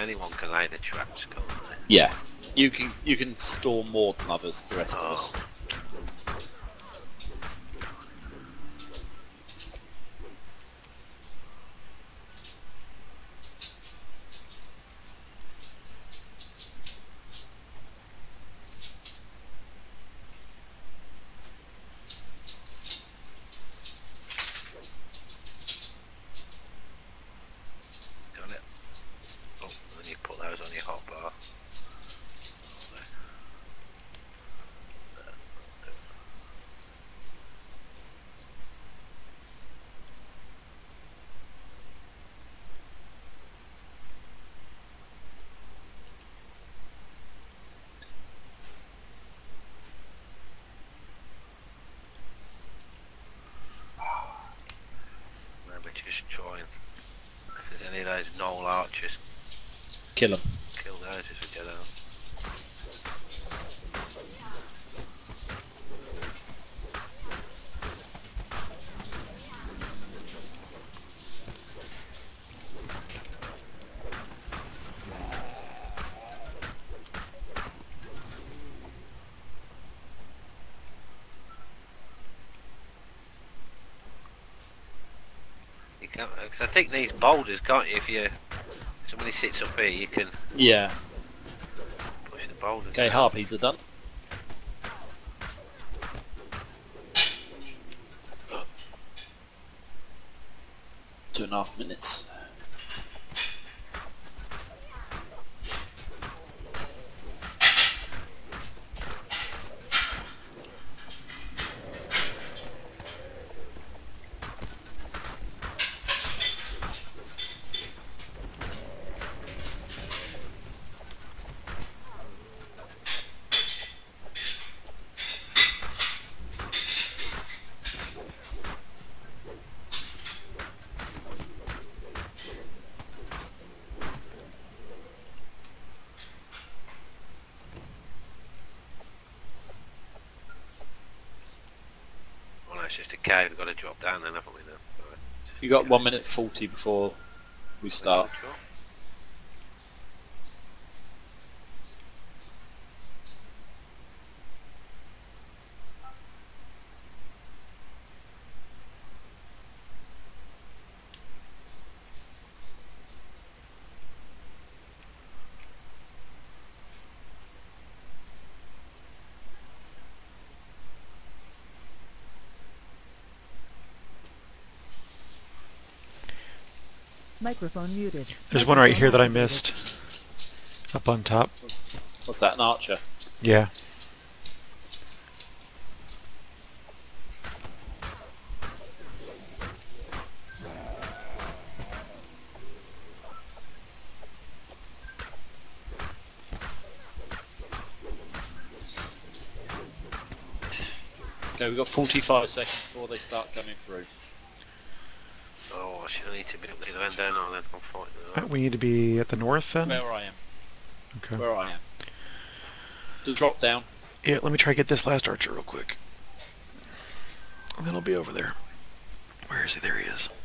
anyone can lay the traps, can't they? Yeah. You can store more than others, the rest of us. Got it. Oh, then you put those on your hotbar. Maybe just try and, if there's any of those knoll archers, Kill them. kill those as we get out. You can't, cause I think these boulders, can't you, if somebody sits up here, you can Yeah. push the boulders. Okay, down. harpies are done. Two and a half minutes. Well, that's just a cave, we've got to drop down then, haven't we now? Right. You got 1 minute 40 before we start. Sure. Microphone muted. There's one right here that I missed. Up on top. What's that, an archer? Yeah. Okay, we've got 45 seconds before they start coming through. Oh, I should need to be up to the end down on then. I'm fighting. We need to be at the north then? Where I am. Okay. Where I am. Do drop down. Yeah, let me try to get this last archer real quick. And then I'll be over there. Where is he? There he is.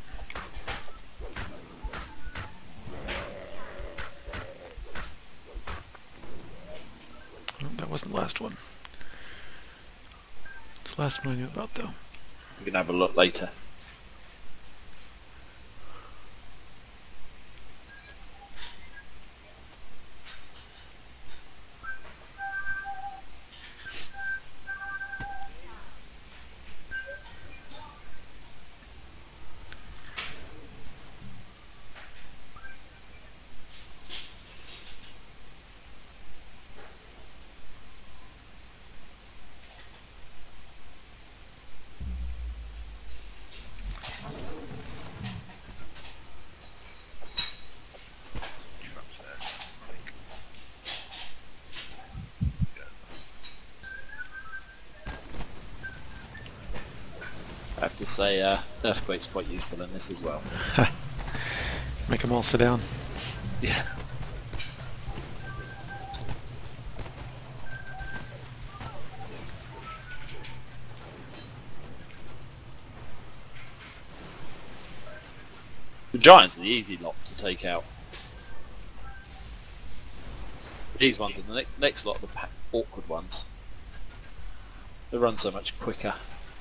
Oh, that wasn't the last one. It's the last one I knew about though. We can have a look later. Traps there, I think. I have to say, Earthquake's quite useful in this as well. Make them all sit down. Yeah. The giants are the easy lot to take out. These ones are the next lot of the awkward ones. They run so much quicker.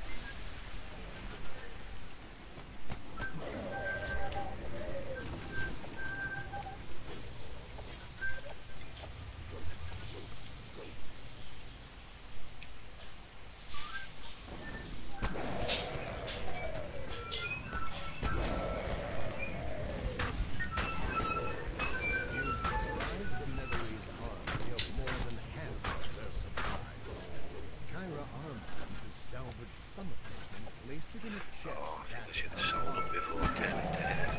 Oh, I think I should have sold them before I came into here.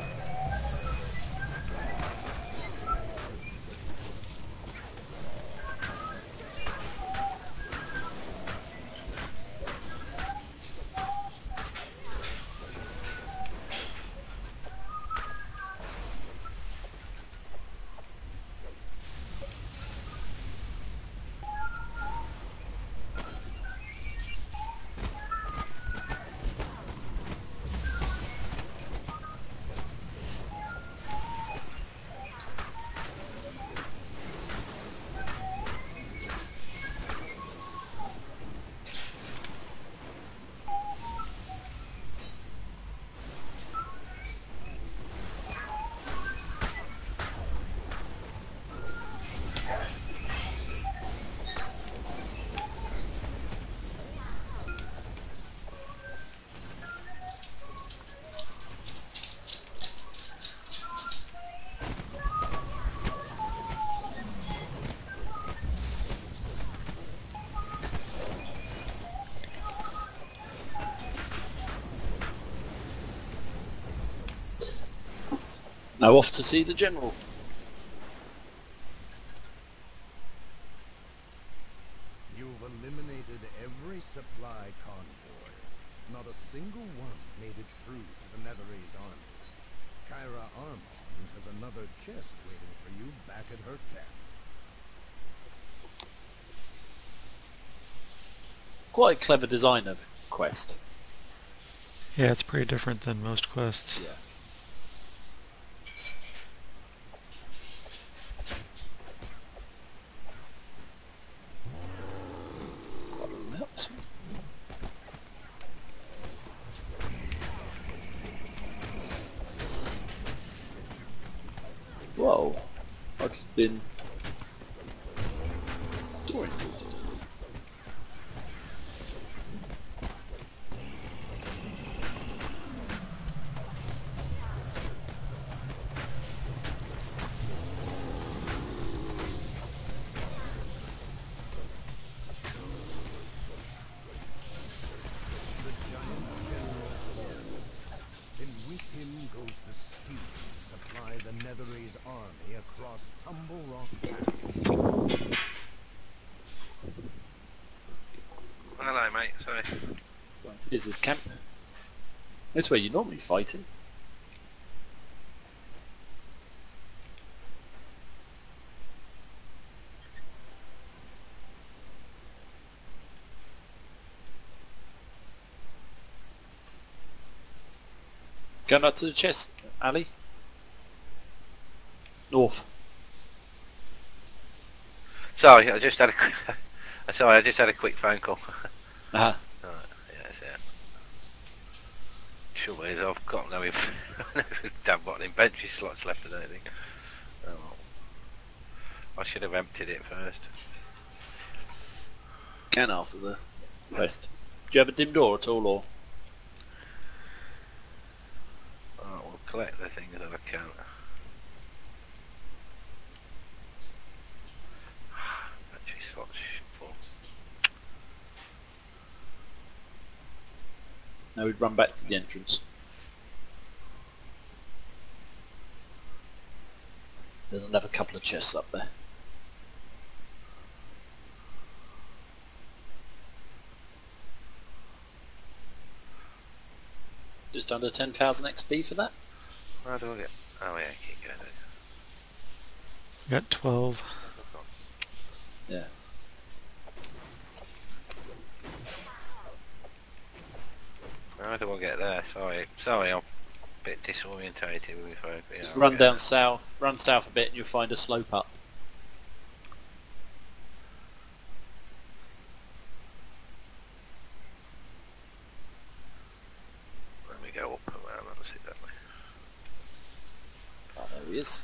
Now off to see the general. You've eliminated every supply convoy. Not a single one made it through to the Netherese army. Kyra Armon has another chest waiting for you back at her camp. Quite a clever design of quest. Yeah, it's pretty different than most quests. Yeah. Whoa, I've just been disoriented. Then with him goes the steed to supply the Netherese army across Tumble Rock Pass. Hello, mate. Sorry. Here's his camp. That's where you normally fight him. Going up to the chest, Ali. North. Sorry, I just had a quick... Sorry, I just had a quick phone call. Uh-huh. Right, yeah, that's it. Trouble is, I've got no don't got any inventory slots left, I don't think. Oh, I should have emptied it first. Can after the quest. Do you have a dim door at all, or? Right, we'll collect the things that I can. Battery slots full. Now we'd run back to the entrance. There's another couple of chests up there. Just under 10,000 XP for that? How do I get... Oh yeah, keep going. Got 12. Yeah. How do I get there? Sorry, I'm a bit disorientated with my phone. Yeah, Just I'll run get down there. south, run south a bit and you'll find a slope up. he is.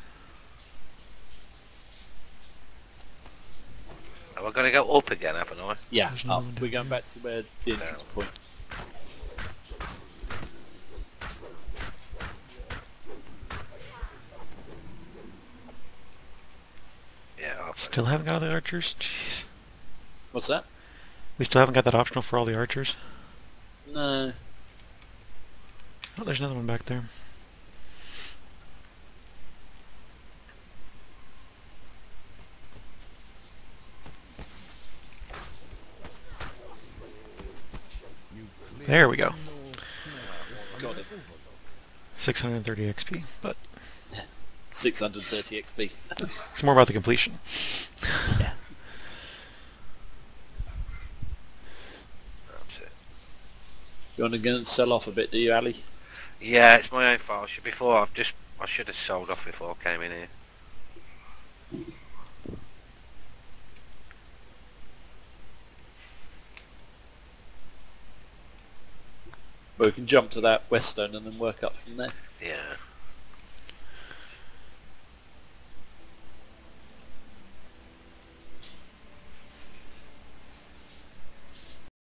Am I going to go up again, haven't I? Yeah, There's up. another one We're down going here. back to where the entrance point. Yeah. Still haven't got all the archers? Jeez. What's that? We still haven't got that optional for all the archers? No. Oh, there's another one back there. You There we go. clearly know smells Got of it. overload. 630 XP, but 630 XP. it's more about the completion. Yeah. That's it. You want to go and sell off a bit, do you, Ali? Yeah, it's my own fault. I should have sold off before I came in here. Well, we can jump to that west stone and then work up from there. Yeah.